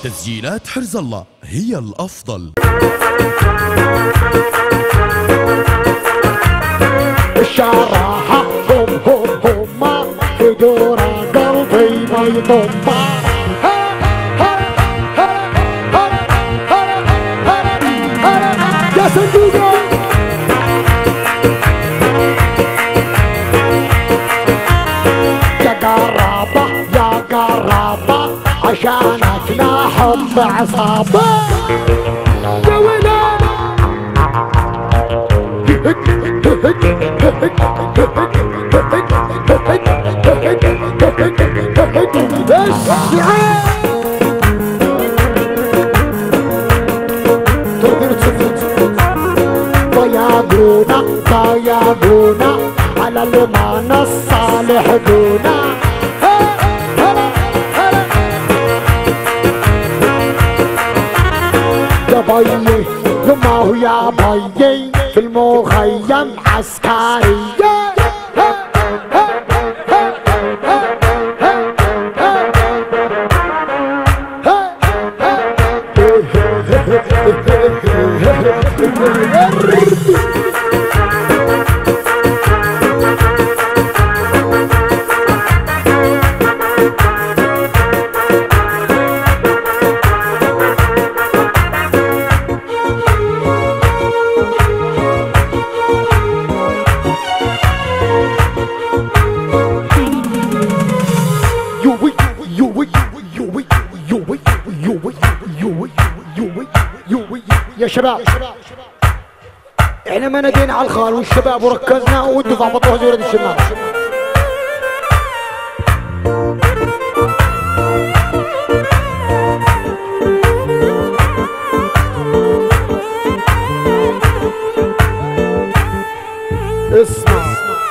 تسجيلات حرز الله هي الأفضل. الشراحة هم في دورة قلبي ما يضمها. يا صندوقة يا قرابة يا قرابة عشانك نحب عصابة يا ولاد. ضيابونا ضيابونا على المعنى الصالح دونا. يا بيي يما هو يا بيي في المخيم عسكرية. يا شباب احنا ما نادينا على الخال والشباب وركزنا وانتوا ضبطوا هزيرة الشمال. اسمع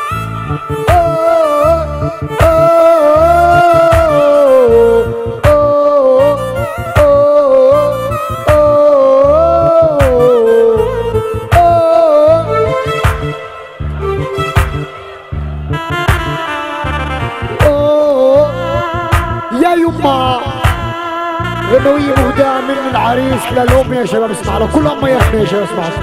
يا يما غنوية مهداة من العريس للأم يا شباب. اسمع له كل أم يحمي يا شباب. اسمع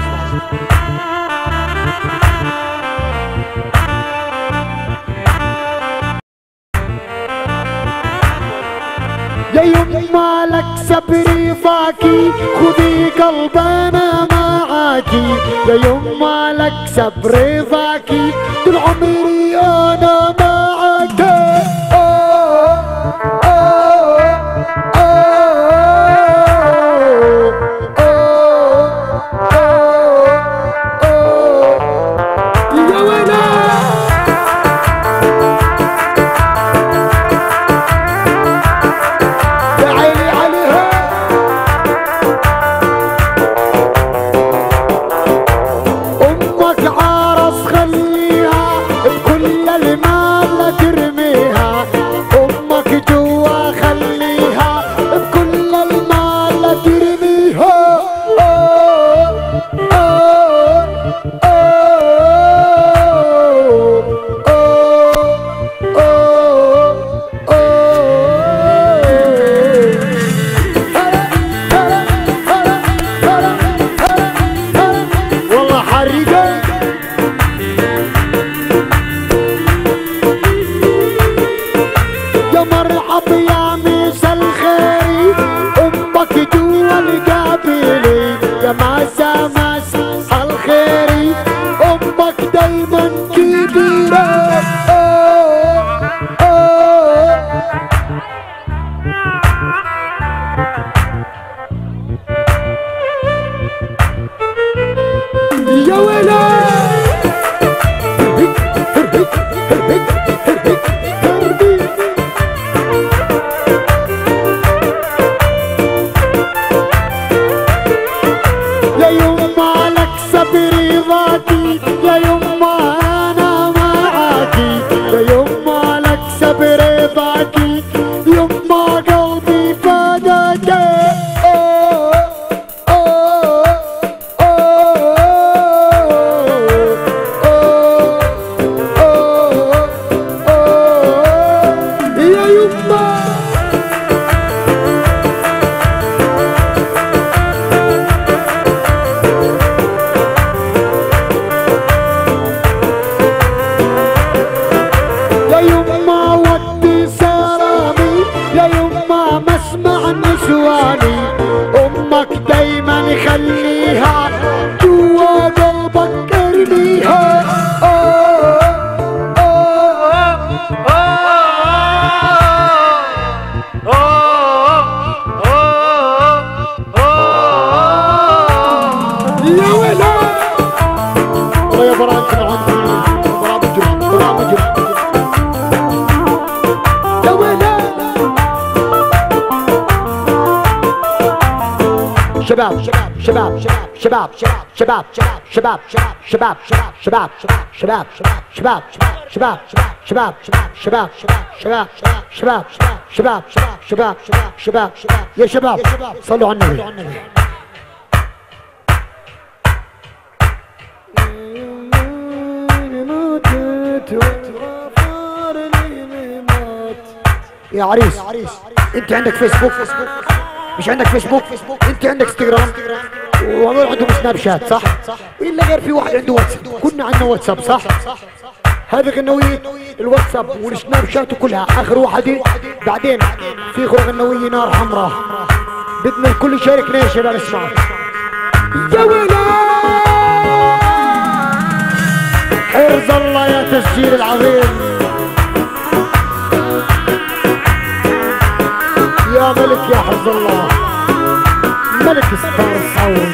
يا يما لك صبري فاكي خذي قلبنا معاكي. يا يما لك صبري فاكي طول عمري أنا معاكي. يا يما لك صبري ضاكي. يا يما شباب شباب شباب شباب شباب شباب شباب شباب شباب شباب شباب شباب شباب شباب شباب شباب شباب يا شباب صلوا على النبي. يا عريس انت عندك فيسبوك؟ مش عندك فيسبوك؟ انت عندك انستغرام وهذول عندهم سناب شات صح؟ الا غير في واحد عنده واتساب، كنا عندنا واتساب صح؟ هذه غنوية الواتساب والسناب شات وكلها اخر واحدة. بعدين في اخرى غنوية نار حمراء، بدنا الكل يشاركنا يا شباب. اسمعوا يا ولاد حرز الله يا تسجيل العظيم يا ملك يا حرز الله ملك ستار الصون.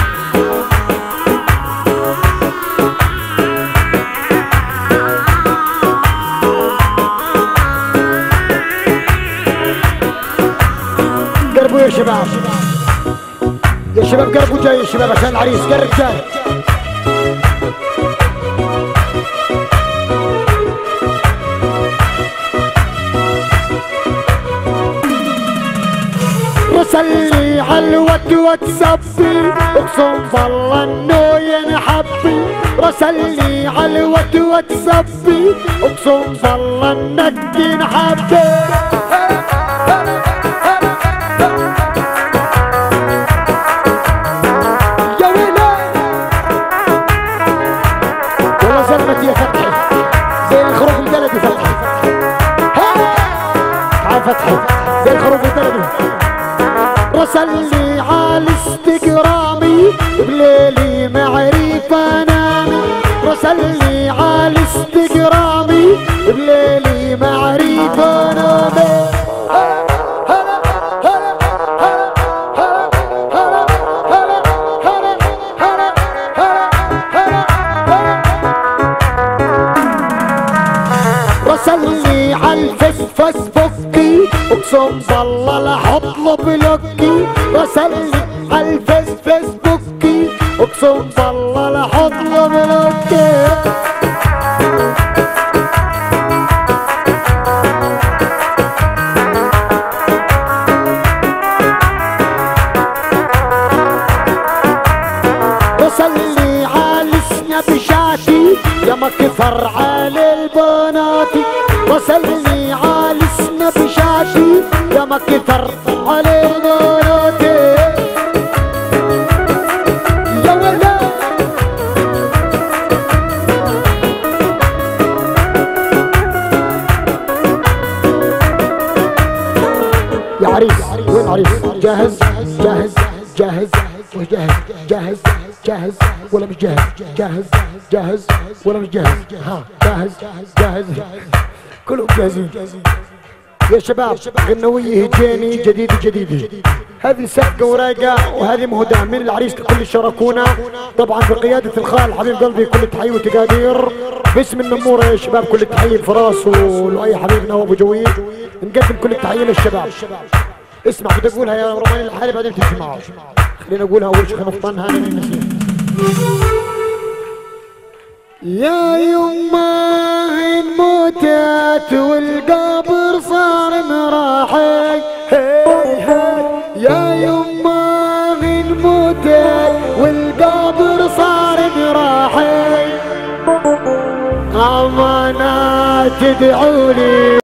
قربوا يا شباب يا شباب قربوا جاي يا شباب عشان العريس قرب جاي. رسلني عالود واتسبي اقسم بالله انه ينحبي. رسلني عالود واتسبي اقسم بالله انك ينحبي. يا ولاد والله زلمت يا فتحي زي الخروف البلدي. فتحي تعال فتحي زي الخروف البلدي. رسلني عالانستغرامي بليلي معرفة نامي. رسلني عالانستغرامي بليلي معرفة نامي. رسلني عالفيسبوكي اقسم بالله لا احط له بلوكي. رسلني عالفيسبوكي اقسم بالله لا احط له بلوكي. رسلني عالسناب شاتي يا ما كثر على البناتي. رسلني عالسناب شاتي يا ما كثر على البناتي. يا ولاد يا عريس وين عريس؟ جاهز جاهز جاهز وجاهز جاهز جاهز ولا مش جاهز؟ جاهز جاهز ولا مش جاهز؟ ها جاهز جاهز كلهم جاهزين يا شباب. غنوية هجاني جديدة جديدة، هذه سفقة ورايقة وهذه مهداة من العريس لكل اللي شاركونا، طبعا بقيادة الخال حبيب قلبي. كل التحية وتقادير باسم النمورة يا شباب. كل التحية لفراس ولأي حبيبنا وابو جويد. نقدم كل التحية للشباب. اسمع بدي اقولها يا روماني لحالي بعدين تسمعوا. خلينا اقولها اول شيء خنفطنها انا من نسيم. يا يما إن متت والقبر صار مراحي. يا يما إن متت والقبر صار مراحي. أمانة تدعولي